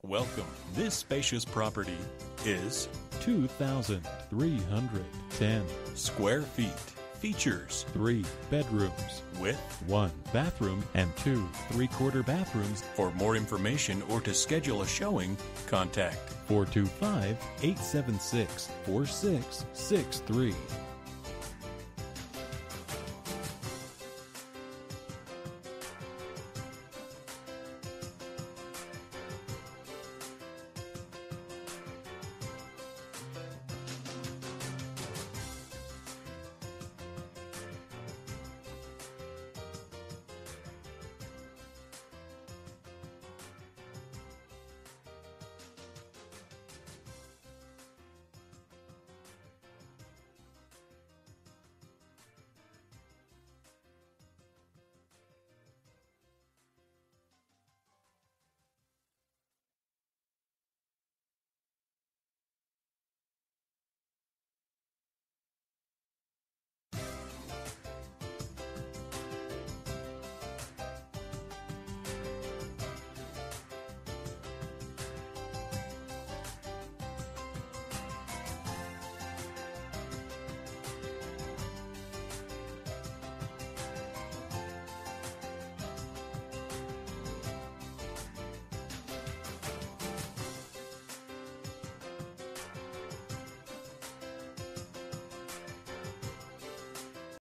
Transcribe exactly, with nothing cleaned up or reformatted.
Welcome. This spacious property is two thousand three hundred ten square feet. Features three bedrooms with one bathroom and two three-quarter bathrooms. For more information or to schedule a showing, contact four two five, eight seven six, four six six three.